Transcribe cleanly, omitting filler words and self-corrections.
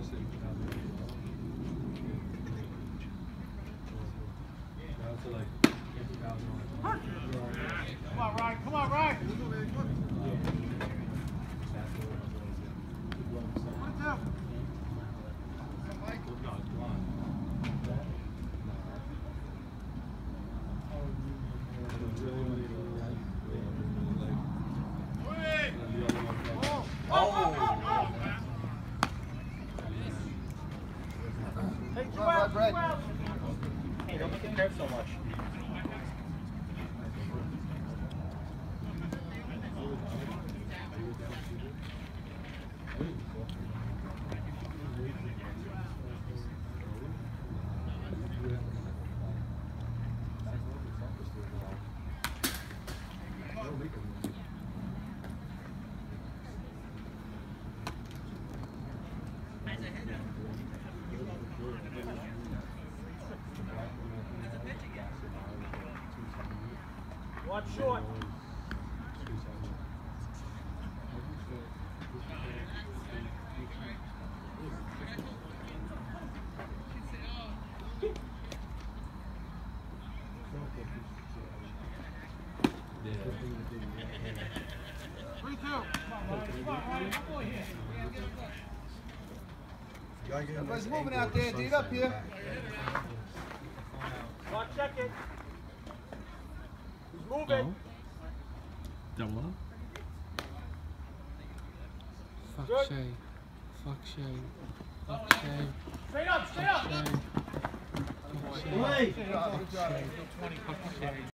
Come on, Ryan. Come on, Ryan. Hey, don't make it curve so much. Watch short. Everybody's moving out there, D up here. Watch, check it. He's moving. Double up. Fuck Good. Shay. Fuck Shay. Fuck Shay. Straight up, straight up. Fuck Shay. Good job. Fuck Shay.